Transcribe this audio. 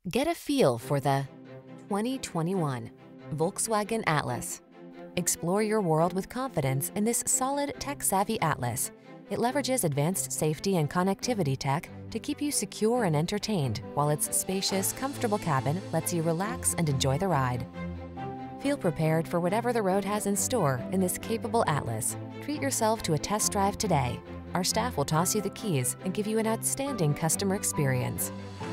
Get a feel for the 2021 Volkswagen Atlas. Explore your world with confidence in this solid, tech-savvy Atlas. It leverages advanced safety and connectivity tech to keep you secure and entertained, while its spacious, comfortable cabin lets you relax and enjoy the ride. Feel prepared for whatever the road has in store in this capable Atlas. Treat yourself to a test drive today. Our staff will toss you the keys and give you an outstanding customer experience.